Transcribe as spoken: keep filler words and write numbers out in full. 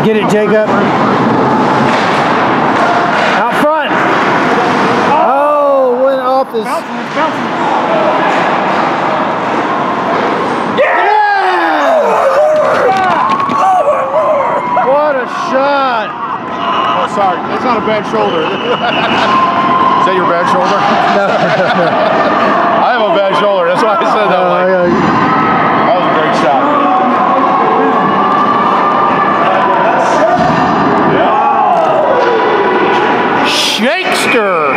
Get it, Jacob. Out front. Oh, went off his. Yeah! What a shot. Oh, sorry. That's not a bad shoulder. Is that your bad shoulder? No. I have a bad shoulder. That's why I said that. Like, that was a great shot. Shakester.